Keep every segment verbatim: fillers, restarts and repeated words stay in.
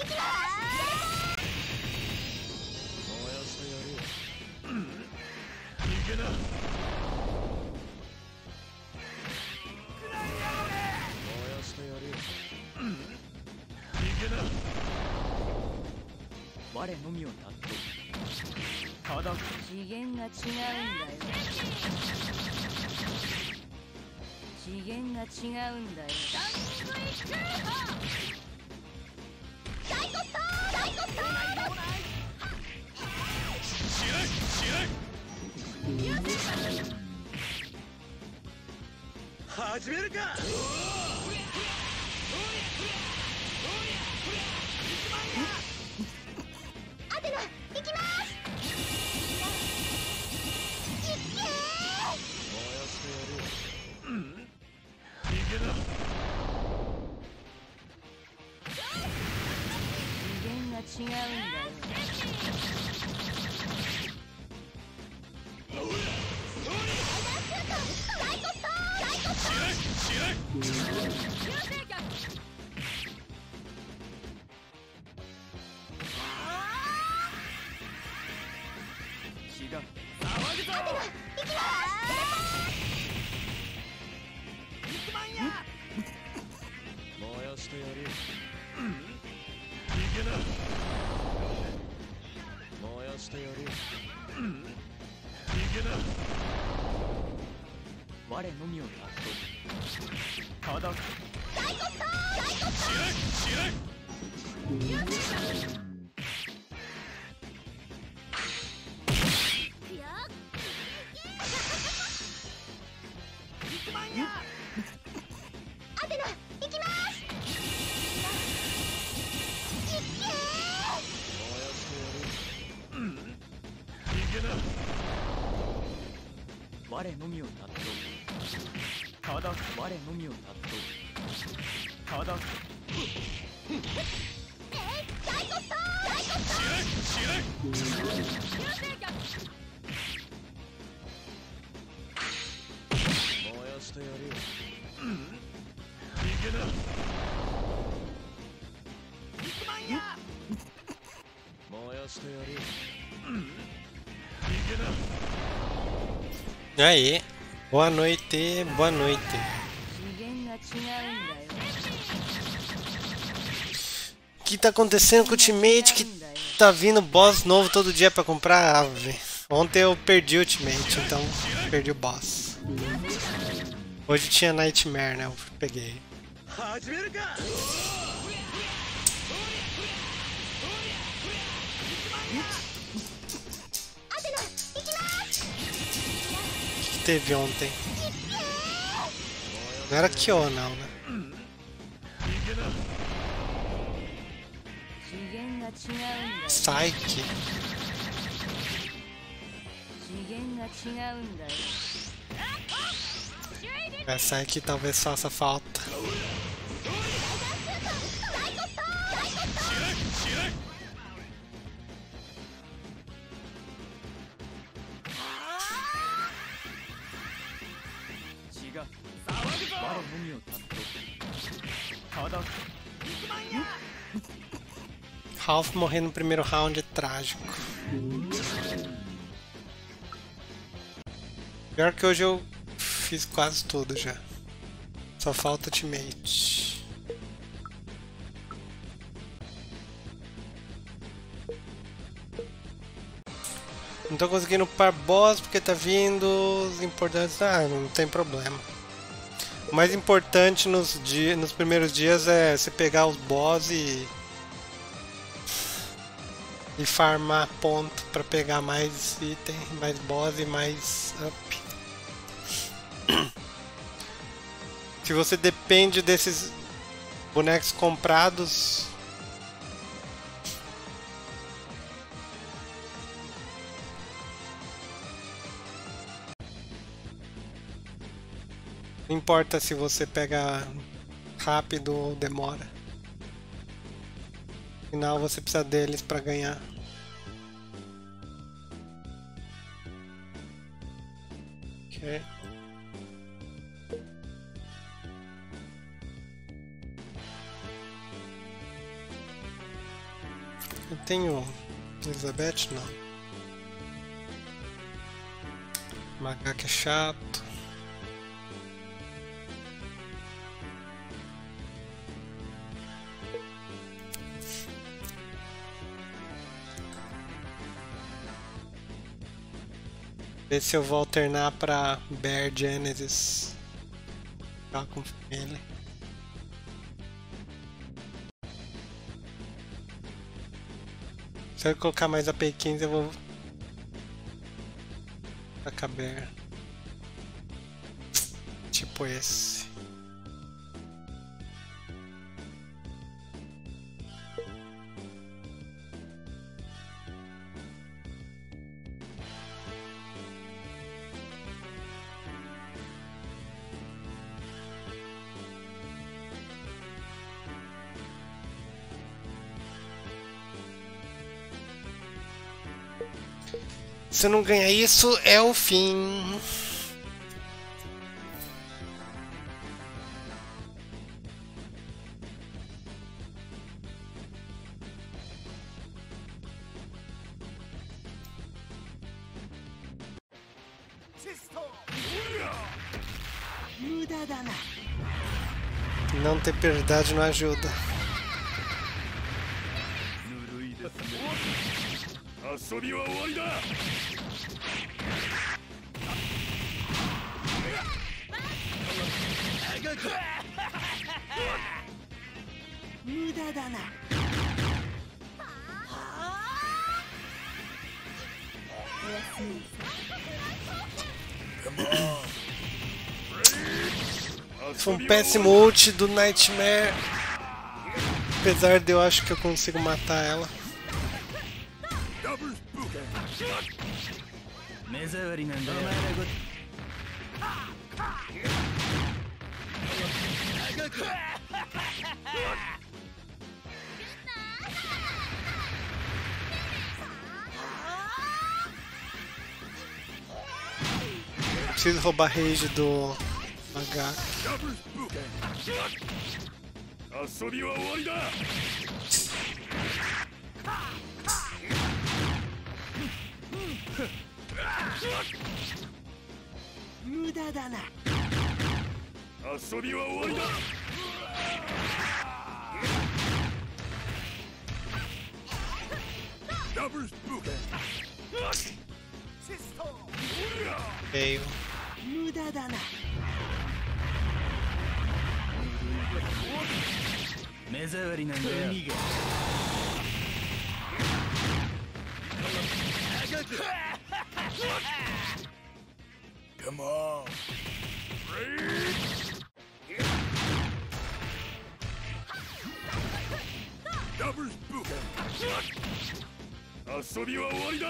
我のみをたっとただ次元が違うんだよ。次元が違うんだよ。大コスト大コスト始めるか。 アテナ行きます。いっけー。 次元が違うんだよ。我のみをたっとただ大コスト大コストアテナ行きます。いっけー。我のみをたっとただ我のみをたっとただ大コスト大コス燃やしてやるよ。燃やしてやるよ。 E aí? Boa noite, boa noite. O que tá acontecendo com o Ultimate que tá vindo boss novo todo dia pra comprar ave? Ontem eu perdi o Ultimate, então perdi o boss. Hoje tinha Nightmare, né? Eu peguei. O que teve ontem? Não era Kyo, não, né? Psyche. Essa aqui talvez faça falta. Ralph morrer no primeiro round é trágico. Pior que hoje eu fiz quase tudo já. Só falta Ultimate. Não tô conseguindo par boss porque tá vindo os importantes. Ah, não tem problema. O mais importante nos, dias, nos primeiros dias é você pegar os boss e e farmar ponto para pegar mais item, mais boss e mais up. Se você depende desses bonecos comprados, não importa se você pega rápido ou demora. Afinal, você precisa deles para ganhar. Ok. Eu tenho Elizabeth, não. Macaco é chato. Ver se eu vou alternar pra Bear Genesis. Tá com ele. Se eu colocar mais a P quinze eu vou tacar Bear. Tipo esse. Se eu não ganhar isso, é o fim. Não ter piedade não ajuda. ぬるいですね。 遊びは終わりだ。 無駄だな。おやすみ。 Foi um péssimo ult do Nightmare. Apesar de eu acho que eu consigo matar ela. 目障りなんだよ。 Preciso roubar rage do H. 遊びは終わりだ。 無駄だな。 遊びは終わりだ。ダブルスプーケン。 Veio. 無駄だな。 目障りなんだよ。 Come on. Double spook. 遊びは終わりだ。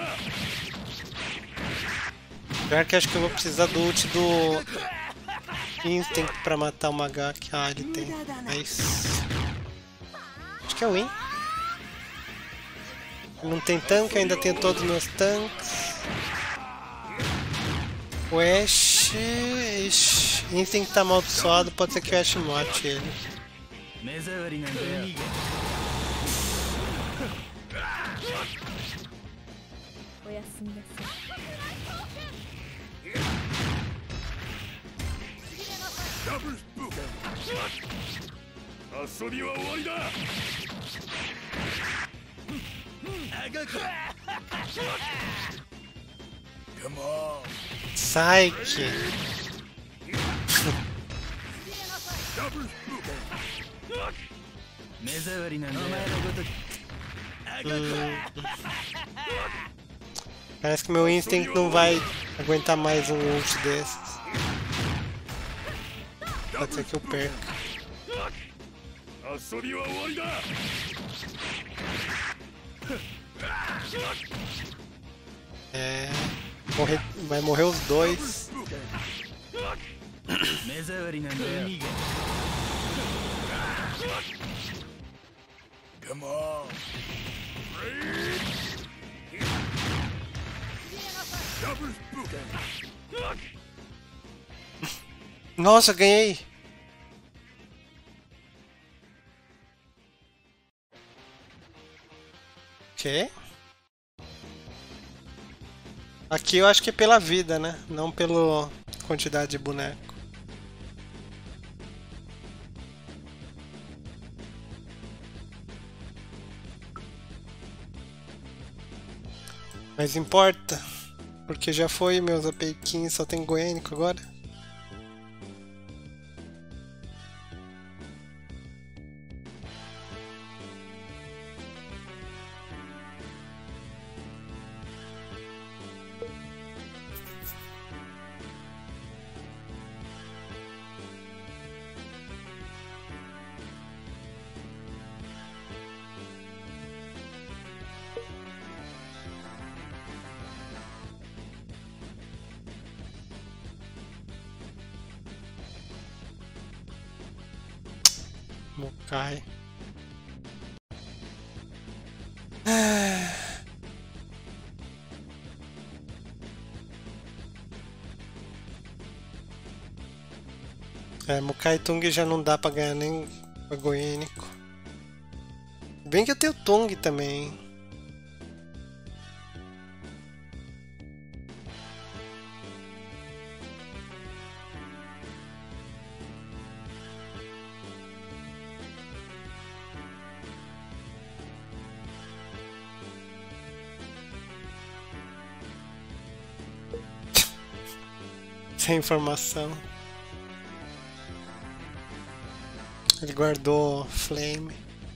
Pior que acho que eu vou precisar do ult do Instinct pra matar o Magak. Ah, ele tem. Mas... acho que é o Win. Não tem tanque, ainda tenho todos os meus tanques. O Ashe... Ixi, Instinct tá amaldiçoado, pode ser que o Ashe mate ele. 目障りなんだよ。 おやすみなさい。 ダブルスプーケン。遊びは終わりだ。Come on. Sai que... Double spook. 目障りなんだよ。 Hum. Parece que meu Instinct não vai aguentar mais um ult desses. Pode ser que eu perca. 遊びは終わりだ。 É... Morrer... vai morrer os dois. 目障りなんだよ。 Come on. Double spook. Nossa, ganhei! Ok. Aqui eu acho que é pela vida, né? Não pela quantidade de boneco. Mas importa, porque já foi meus A P quinze, só tem Goênico agora. Mokai. É, Mokai Tung já não dá pra ganhar nem a Goênico. Bem que eu tenho Tung também. Sem informação. Ele guardou Flame.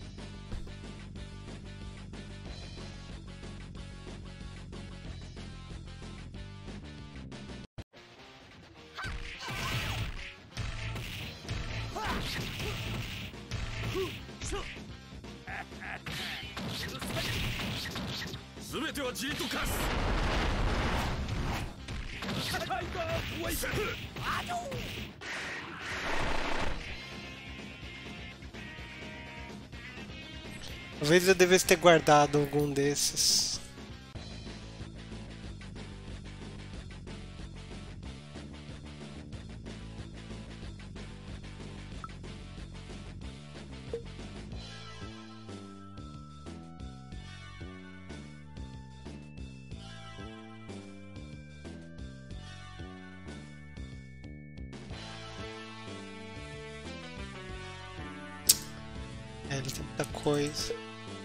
Talvez eu devesse ter guardado algum desses. É, ele tem muita coisa.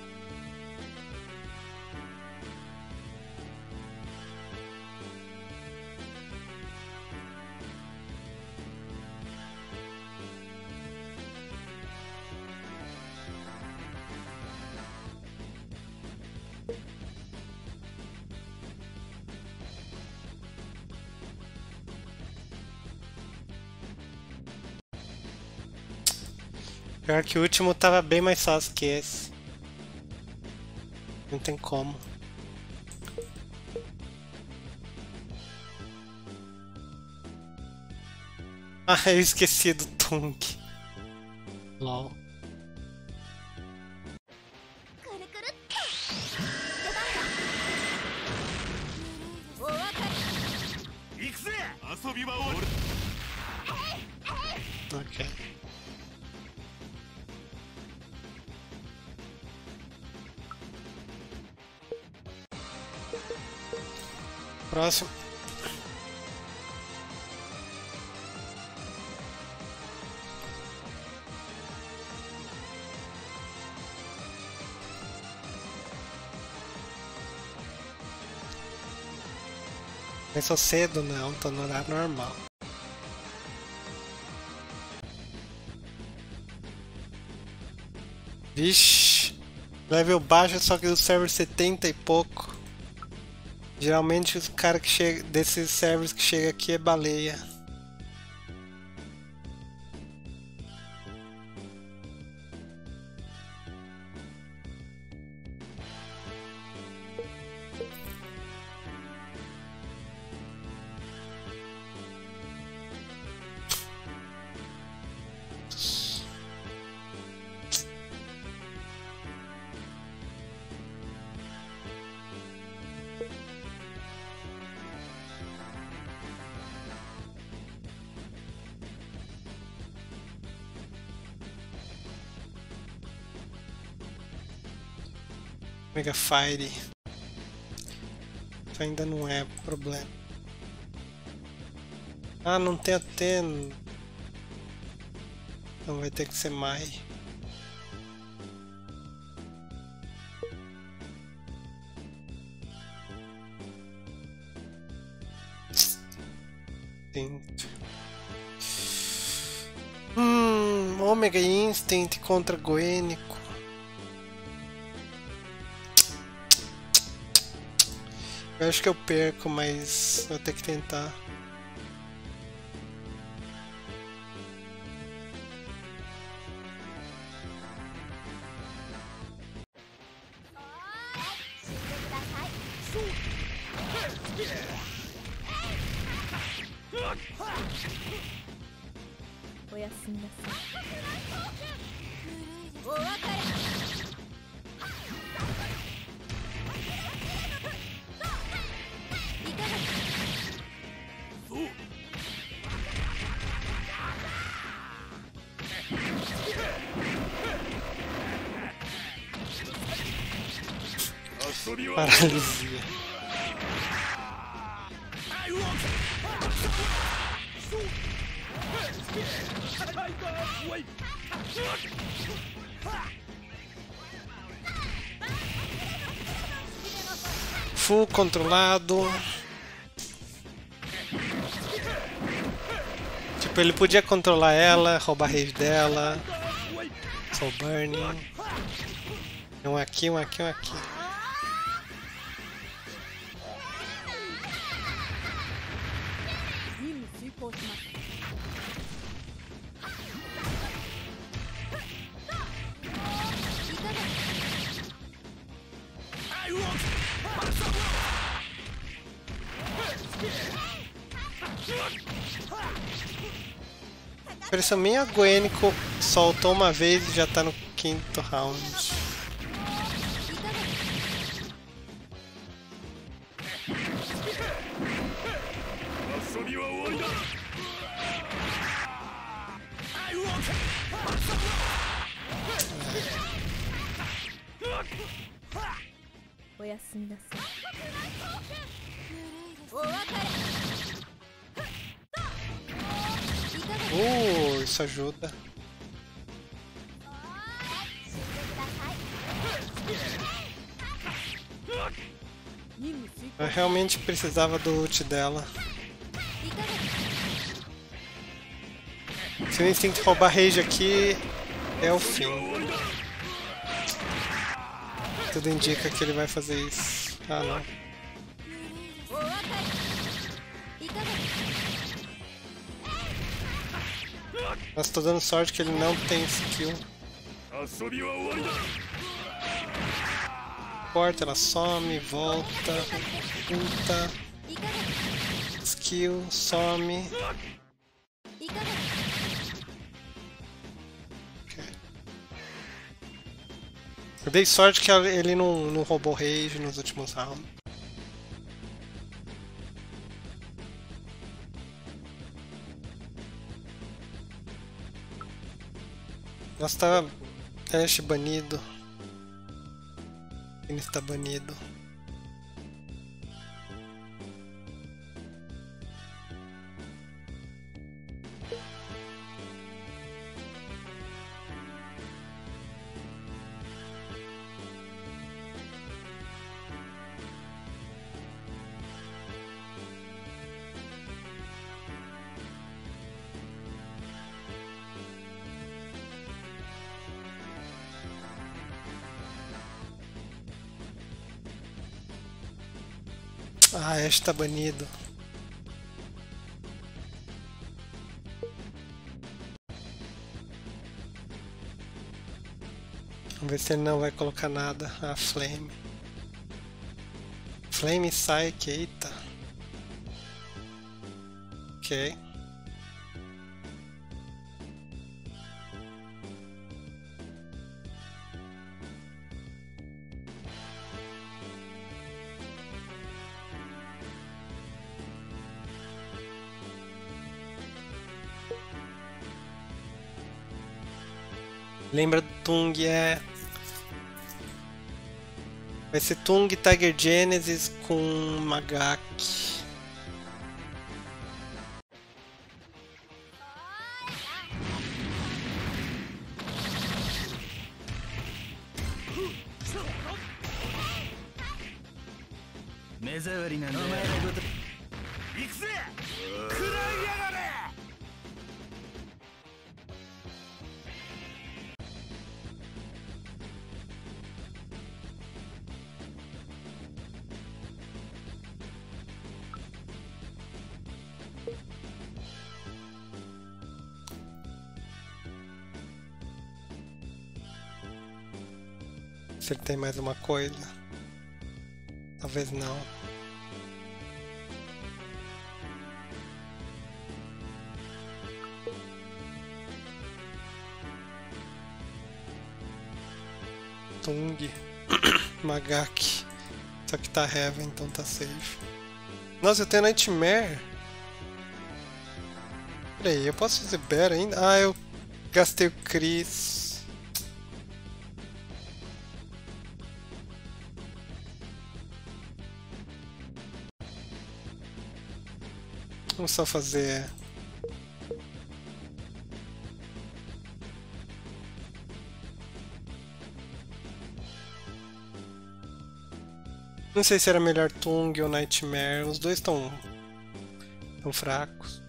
Pior que o último tava bem mais fácil que esse. Não tem como. Ah, eu esqueci do Tung. LOL. Ok. Próximo. Começou cedo? Não, tô no horário normal. Vixe, level baixo, só que do server setenta e pouco. Geralmente os caras que chega desses servers que chega aqui é baleia. Mega Fire. Isso ainda não é problema. Ah, não tem até. Então vai ter que ser Mai. Hum, Omega Instinct contra Goênico. Eu acho que eu perco, mas vou ter que tentar. Paralisia. Full controlado. Tipo, ele podia controlar ela, roubar a rage dela. Soul Burning. Um aqui, um aqui, um aqui. Impressão minha, Goênico soltou uma vez e já tá no quinto round. Uh, isso ajuda. Eu realmente precisava do ult dela. Se o Instinct roubar rage aqui, é o fim. Tudo indica que ele vai fazer isso. Ah, não. Mas tô dando sorte que ele não tem skill. Corta, ela some, volta, ulta, skill, some. Okay. Eu dei sorte que ele não, não roubou rage nos últimos rounds. Nossa, tá Ash banido. Ele está banido. Ah, Ash tá banido. Vamos ver se ele não vai colocar nada. Ah, Flame. Flame Psyche, eita. Ok. Lembra do Tung, é... Vai ser Tung, Tiger Genesis com Magaki. Se ele tem mais uma coisa. Talvez não. Tung, Magaki. Só que tá Heaven, então tá safe. Nossa, eu tenho Nightmare. Peraí, eu posso fazer Bear ainda? Ah, eu gastei o Chris. Vamos só fazer... Não sei se era melhor Tung ou Nightmare, os dois estão tão fracos.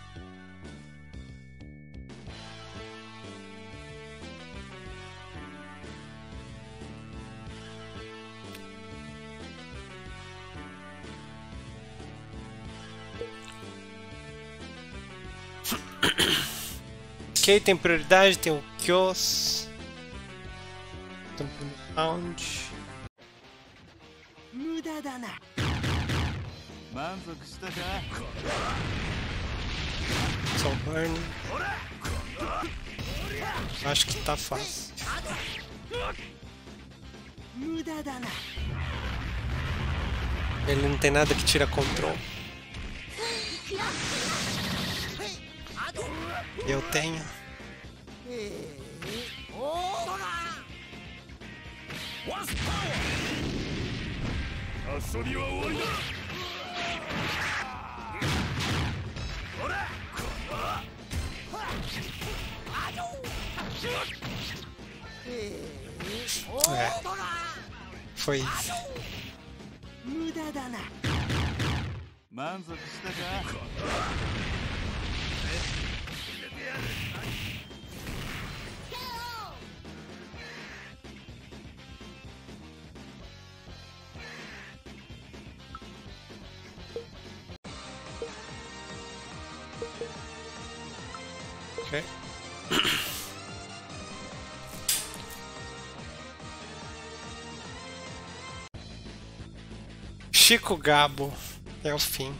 Ok, tem prioridade, tem o Kyos. Estamos no round. Só burn. Acho que tá fácil. Ele não tem nada que tira control. Eu tenho. É. Foi isso. Okay. Chico Gabo é o fim.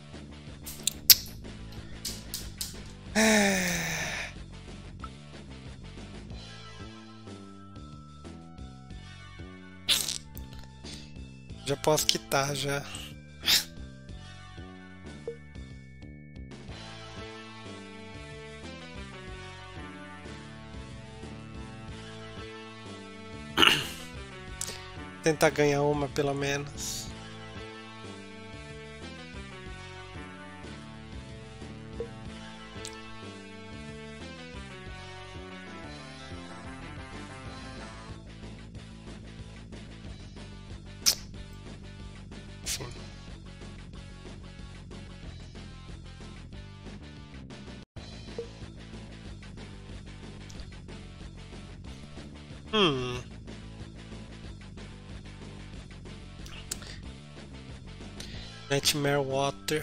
Já posso quitar já. Tentar ganhar uma pelo menos. Sim. Hum. Nightmare Water.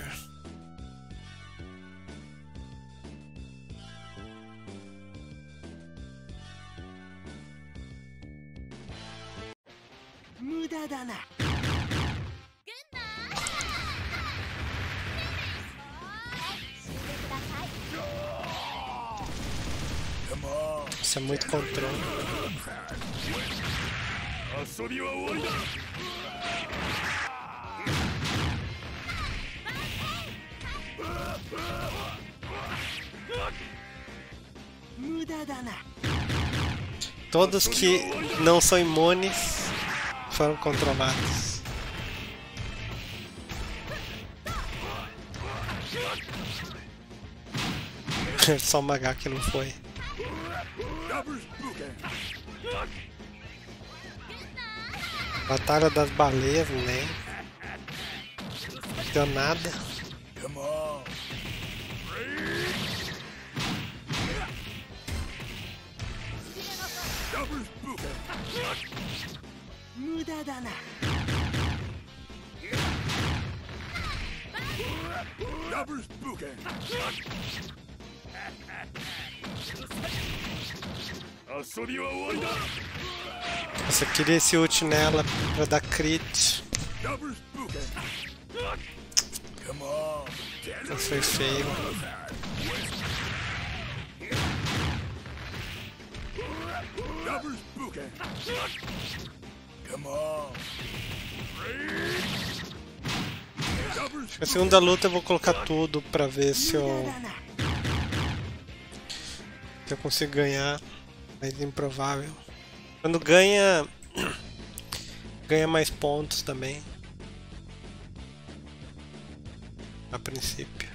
Isso é muito controle. Todos que não são imunes foram controlados. Só o Magá que não foi. Batalha das baleias, né? Não deu nada. Come on. 無駄だな。 Double spooking. 遊びは終わりだ。 Nossa, eu queria esse ult nela pra dar crit. Double spooking. Come on. Mas foi feio. Double spooking. Come on. Acho que a segunda luta eu vou colocar tudo pra ver se eu, se eu consigo ganhar, mas improvável. Quando ganha, ganha mais pontos também, a princípio.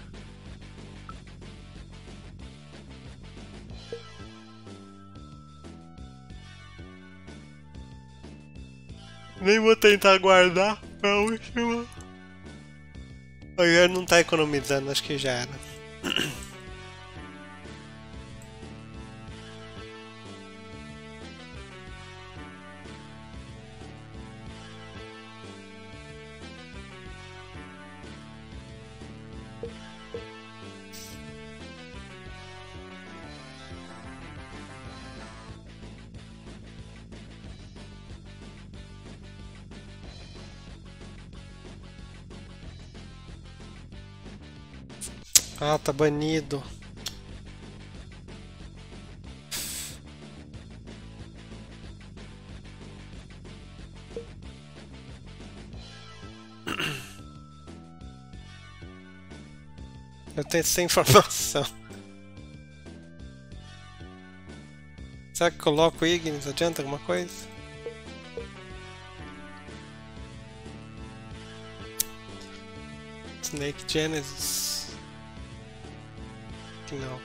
Nem vou tentar guardar pra última. O Ian não tá economizando, acho que já era. Ah, tá banido. Eu tenho essa informação. Será que coloco o Ignis? Adianta alguma coisa? Snake Genesis. Não.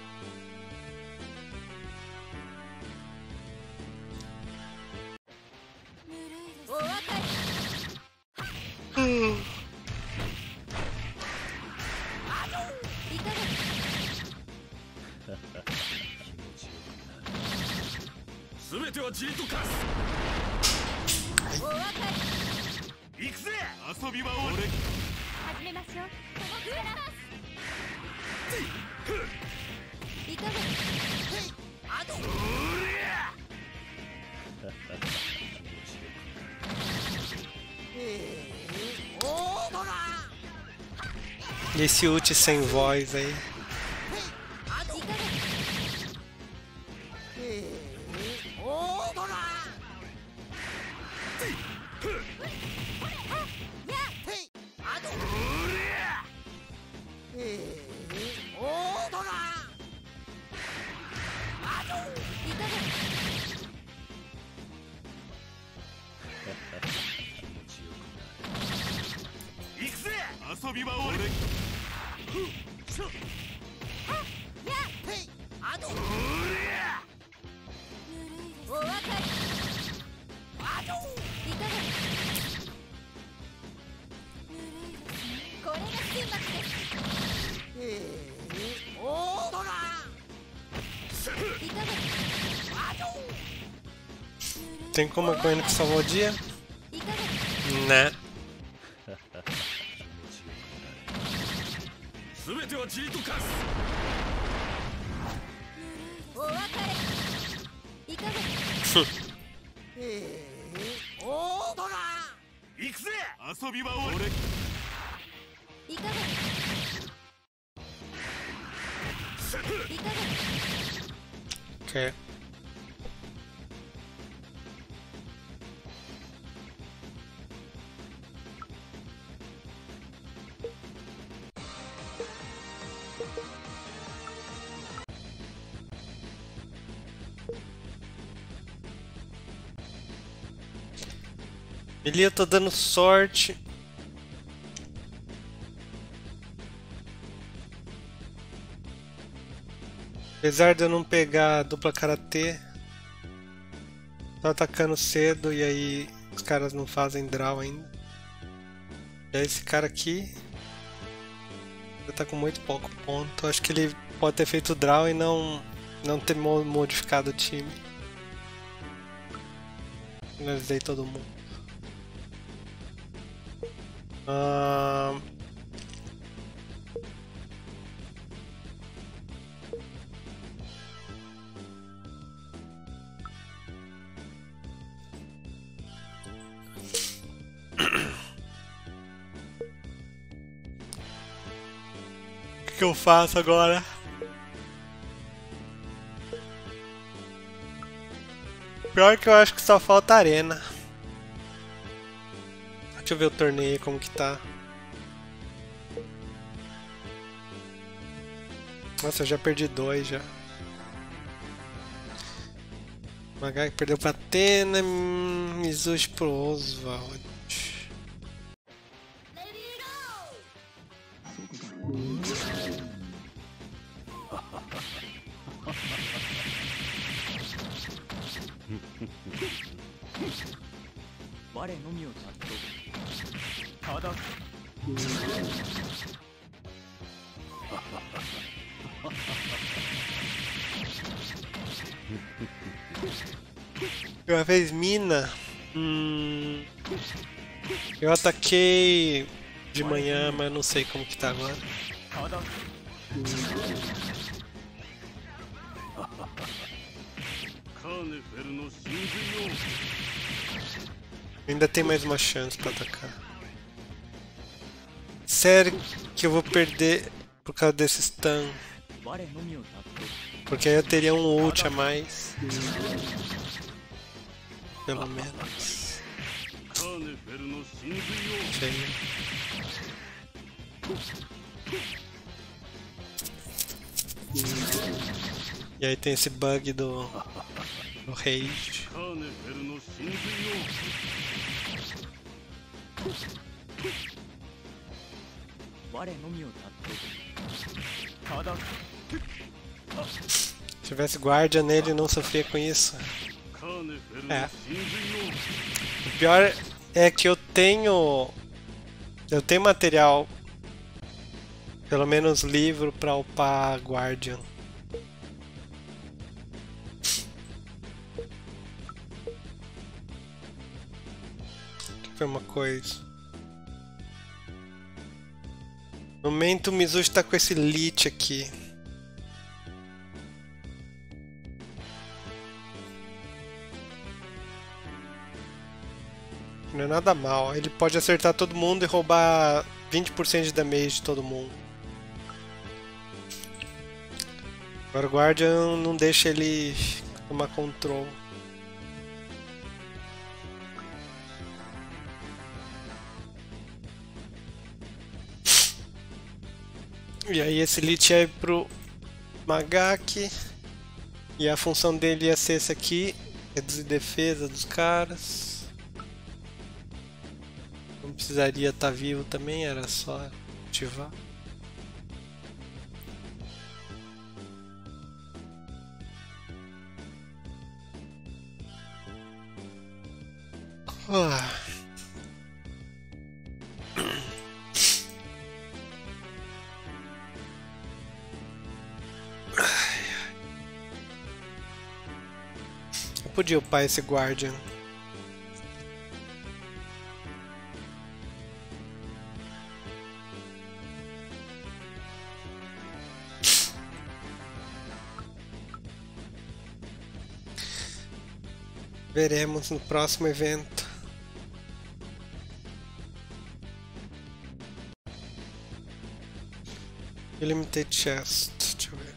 Hum. 全てはじりとかす。行くぜ。遊びは俺。 始めましょう。ここからます。いかがですか。あと。 E esse ult sem voz aí. Tem como a Coin que salvou o dia? Né? Ok. Ali eu tô dando sorte. Apesar de eu não pegar dupla karatê, tô atacando cedo e aí os caras não fazem draw ainda. E aí esse cara aqui já tá com muito pouco ponto. Acho que ele pode ter feito draw e não, não ter modificado o time. Finalizei todo mundo. Ah... O que eu faço agora? Pior que eu acho que só falta arena. Deixa eu ver o torneio como que tá. Nossa, eu já perdi dois já. Magai perdeu pra Atena, Mizushi pro Oswald. Uma vez mina. Hum, eu ataquei de manhã, mas não sei como que tá agora. Ainda tem mais uma chance pra atacar. Sério que eu vou perder por causa desse stun. Porque aí eu teria um ult a mais. Pelo menos. Cheio. E aí tem esse bug do, do rage. Se tivesse guardia nele, não sofria com isso. É. O pior é que eu tenho eu tenho material, pelo menos livro pra upar Guardian. Deixa eu ver uma coisa. No momento o Mizushi tá com esse Lich aqui. Não é nada mal, ele pode acertar todo mundo e roubar vinte por cento de damage de todo mundo. Agora o Guardian não deixa ele tomar controle. E aí esse Lich ia pro Magaki. E a função dele ia ser essa aqui, reduzir defesa dos caras. Não precisaria estar vivo também, era só ativar. Ah. Eu podia upar esse Guardian. Veremos no próximo evento. Limited Chest, deixa eu ver.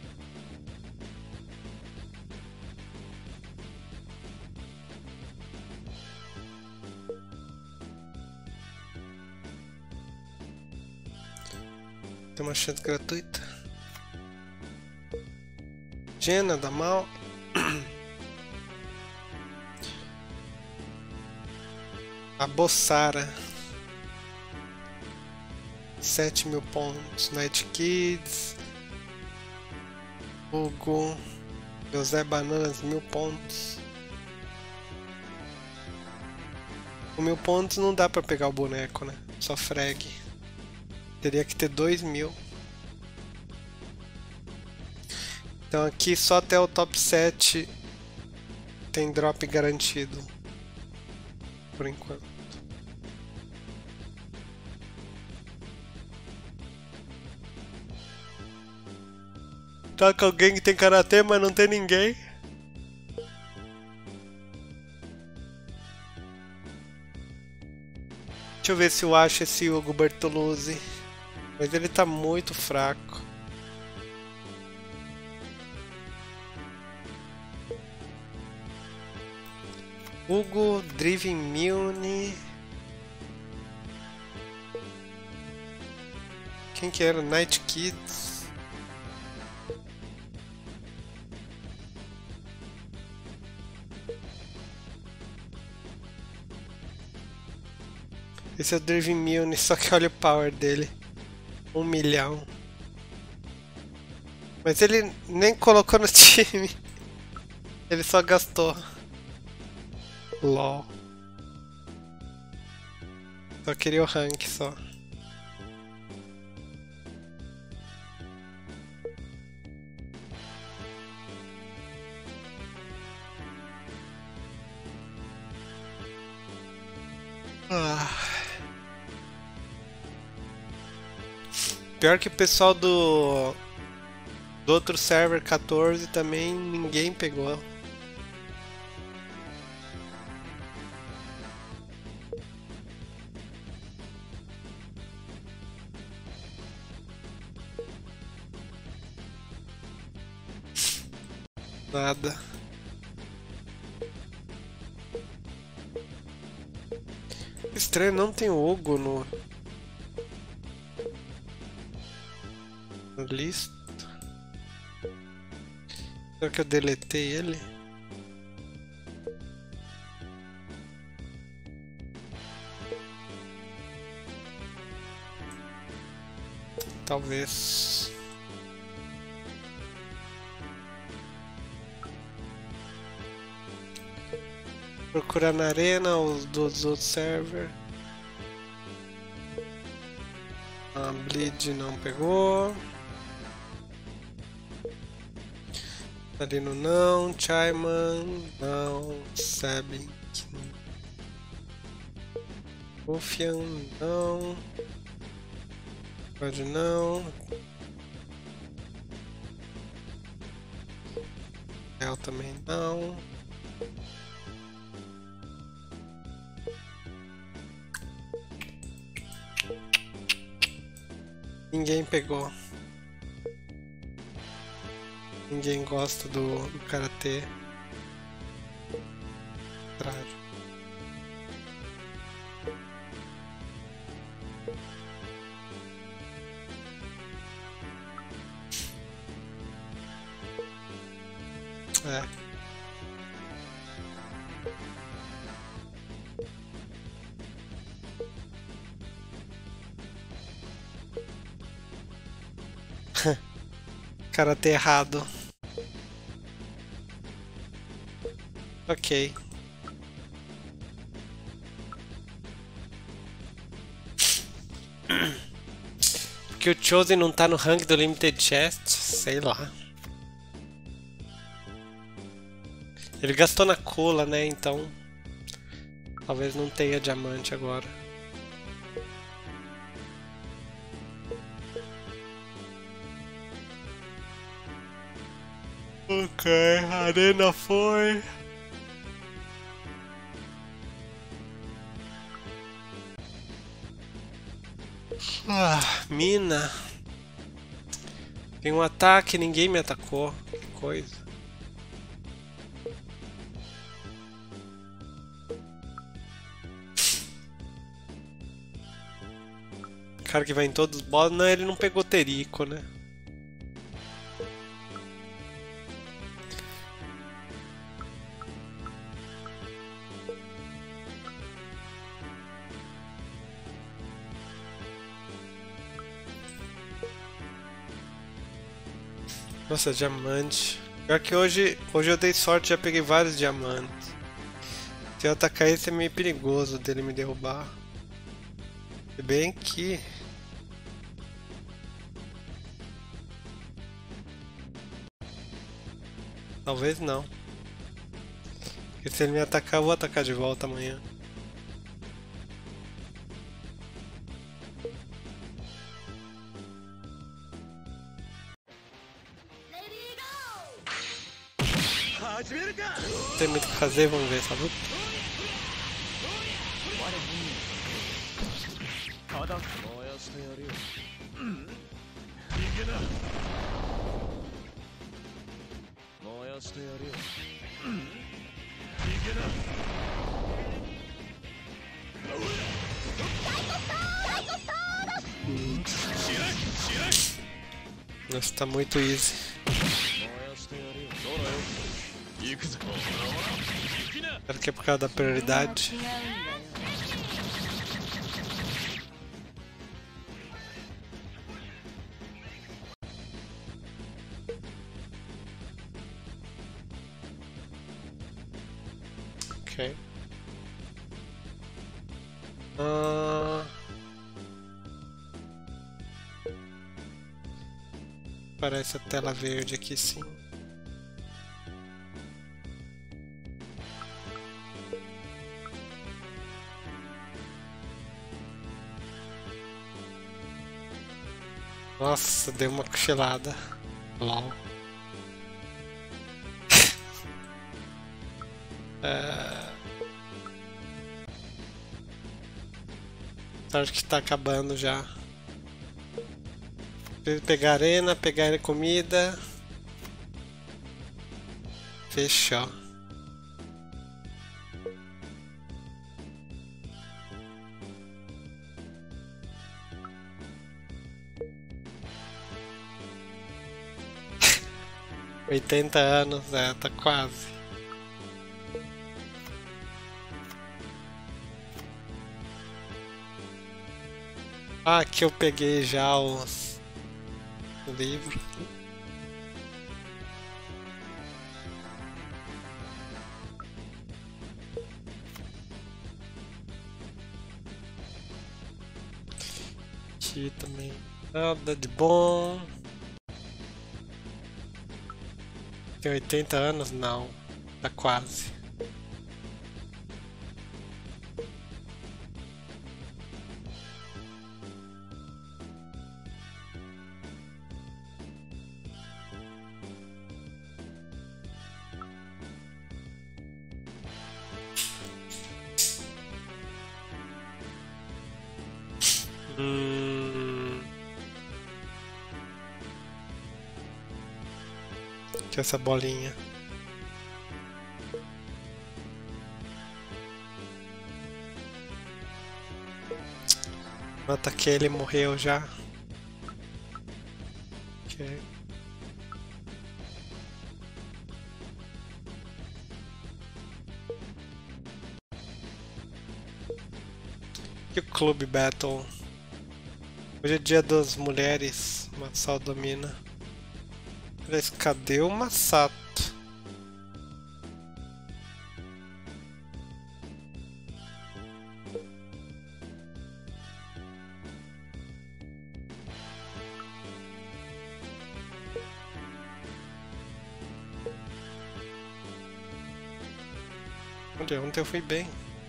Tem uma chance gratuita. Jenna da mal. A Bossara. sete mil pontos. Night Kids. Hugo. José Bananas, mil pontos. Com mil pontos não dá pra pegar o boneco, né? Só frag. Teria que ter dois mil. Então aqui só até o top sete tem drop garantido. Por enquanto. Tá com alguém que tem karatê, mas não tem ninguém. Deixa eu ver se eu acho esse Hugo Bertoluzzi. Mas ele tá muito fraco. Hugo, Driven Mune. Quem que era? Night Kids. Esse é o Driven Mune, só que olha o power dele. Um milhão. Mas ele nem colocou no time. Ele só gastou. LOL. Só queria o rank só. Ah. Pior que o pessoal do do outro server quatorze também ninguém pegou. Nada. Estranho, não tem o Hugo no lista. Será que eu deletei ele? Talvez. Procurar na arena os dos outros servers. A Bleed não pegou. Ali no não, Chaiman, não, Sabin, Ufian, não, pode não, El também não. Ninguém pegou. Ninguém gosta do, do karatê. Trágico. É. Karatê errado. Ok. Porque o Chosen não tá no rank do Limited Chest? Sei lá. Ele gastou na cola, né? Então talvez não tenha diamante agora. Ok, a arena foi. Ah, mina. Tem um ataque, ninguém me atacou. Que coisa. O cara que vai em todos os boss. Não, ele não pegou Terico, né? Nossa, diamante. Pior que hoje, hoje eu dei sorte, já peguei vários diamantes. Se eu atacar esse é meio perigoso dele me derrubar. Se bem que... Talvez não. Porque se ele me atacar, eu vou atacar de volta amanhã. Não tem muito o que fazer, vamos ver essa luta. 我のみただ燃やしてやるよ。 逃げな。 燃やしてやるよ。 逃げな。 Nossa, tá muito easy. 燃やしてやるよ。どうだよ。行くぞ。 Será que é por causa da prioridade? Ok. Ah... Parece a tela verde aqui, sim. Nossa, deu uma cochilada. LOL. é... Acho que tá acabando já. Preciso pegar arena, pegar comida. Fechou. oitenta anos, é, tá quase. Ah, aqui eu peguei já os o livro. Aqui também nada de bom. Tem oitenta anos? Não, tá quase. Hum... Que é essa bolinha. Eu ataquei, ele morreu já. Ok. E o Clube Battle? Hoje é dia das mulheres, Massal domina. Mas cadê o Masato? Olha, ontem eu fui bem.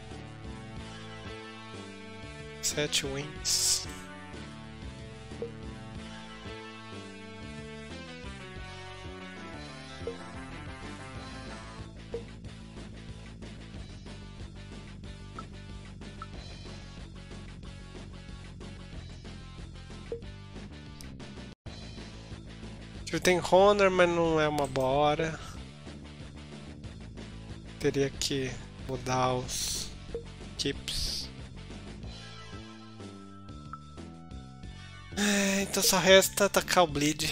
Sete wins. Tem Honor, mas não é uma boa hora. Teria que mudar os keeps. É, então só resta atacar o Bleed.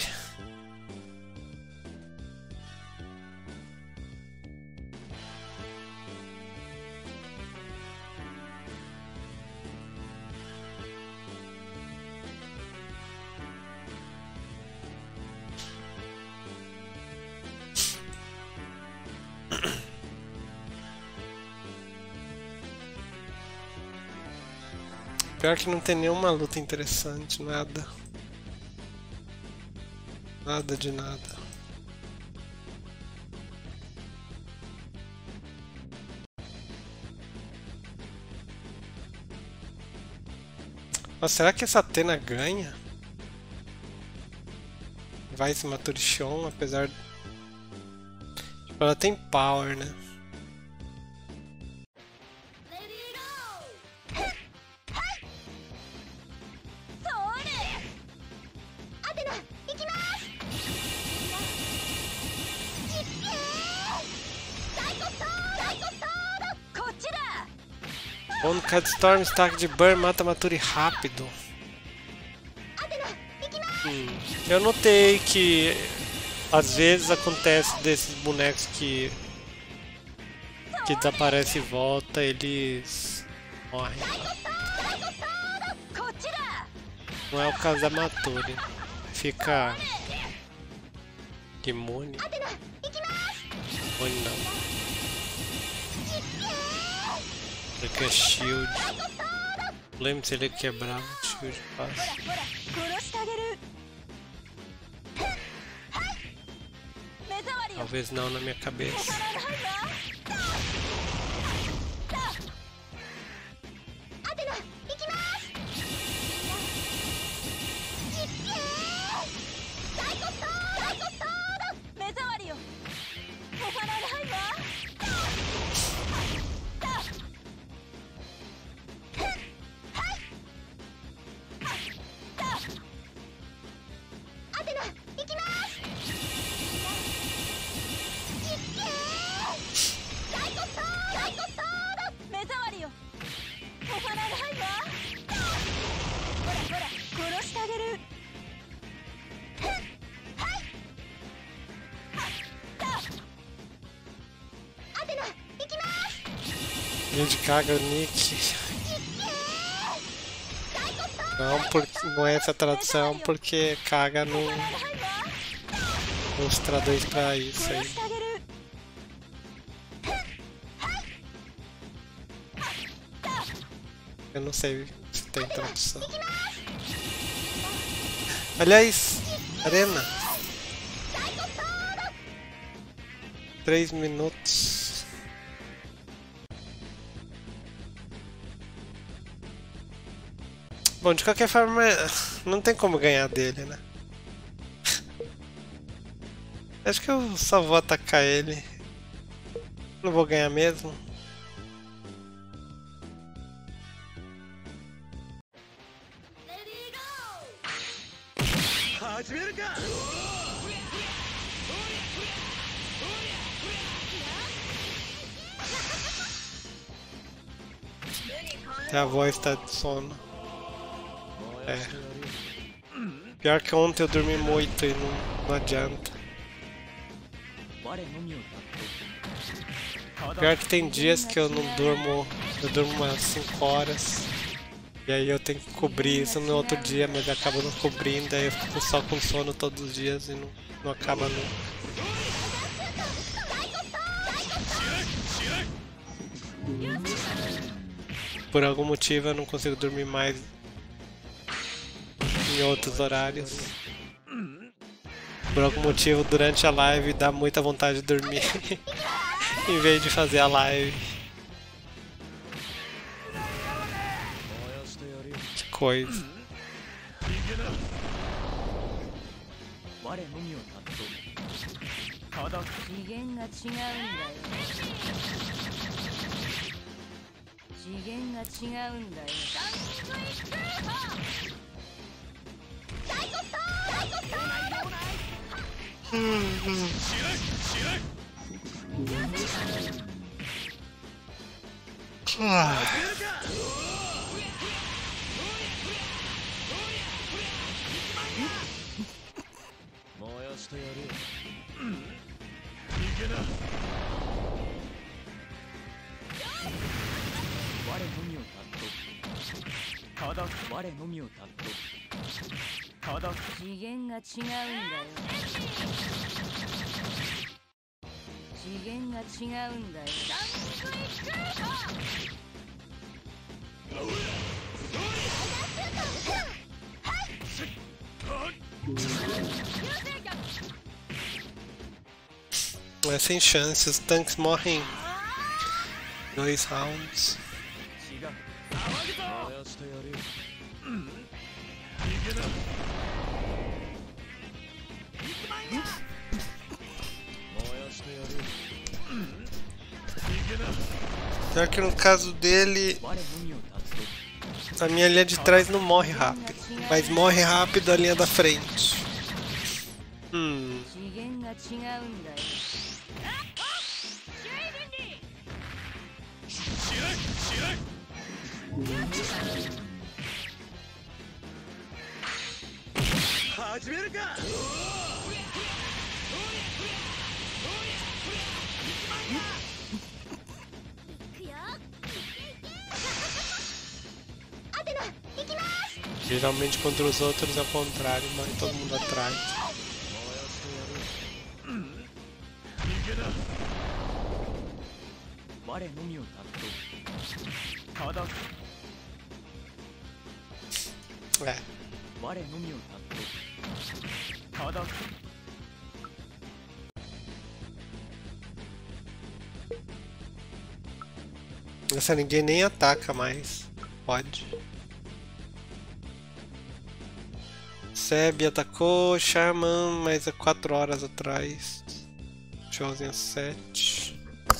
Pior que não tem nenhuma luta interessante, nada. Nada de nada. Mas será que essa Athena ganha? Vai esse Maturichon, apesar de... Tipo, ela tem power, né? Quando cada Storm Stack de Burn mata Maturi rápido. Hum. Eu notei que às vezes acontece desses bonecos que que desaparece e volta, eles morrem. Não é o caso da Maturi. Fica imune. Imune não. Porque é shield. Lembra se ele quebrava o shield fácil. Talvez não na minha cabeça. Gente, caga o Nick. Não, porque, não é essa tradução, porque caga no, nos traduz pra isso aí. Eu não sei se tem tradução. Aliás, Arena. Três minutos. Bom, de qualquer forma, não tem como ganhar dele, né? Acho que eu só vou atacar ele. Não vou ganhar mesmo. Até a voz tá de sono. É. Pior que ontem eu dormi muito e não, não adianta. Pior que tem dias que eu não durmo, eu durmo umas cinco horas. E aí eu tenho que cobrir isso no outro dia, mas eu acabo não cobrindo, aí eu fico só com sono todos os dias e não, não acaba nunca. Por algum motivo eu não consigo dormir mais em outros horários. Por algum motivo durante a live dá muita vontade de dormir em vez de fazer a live. Que coisa. Hum, ah. É sem chance, os tanques morrem em dois rounds. 違う燃やしてやるよ 燃やしてやるよ Pior que no caso dele, 我のみを断つと a minha linha de trás não morre rápido, mas morre rápido a linha da frente. Hum, 次元が違うんだよ始めるか geralmente contra os outros é o contrário, mas todo mundo atrás. 我のみを断つとただ É, 我のみを断つとただ essa ninguém nem ataca mais. Pode. Seb atacou, Shaman, mas há quatro horas atrás. Chosen sete.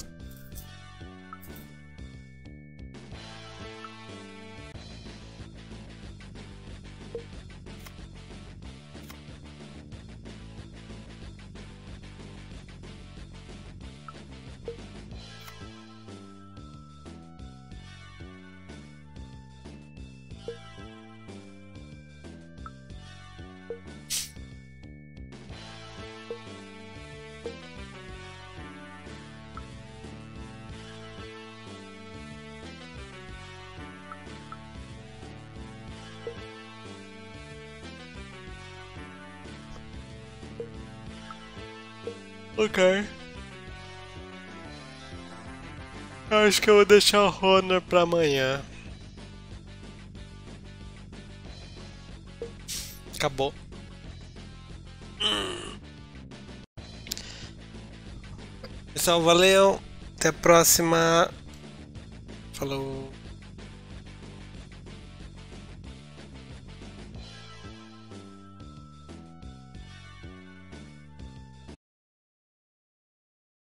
Ok. Acho que eu vou deixar o Honor pra amanhã. Acabou. Pessoal, valeu. Até a próxima. Falou.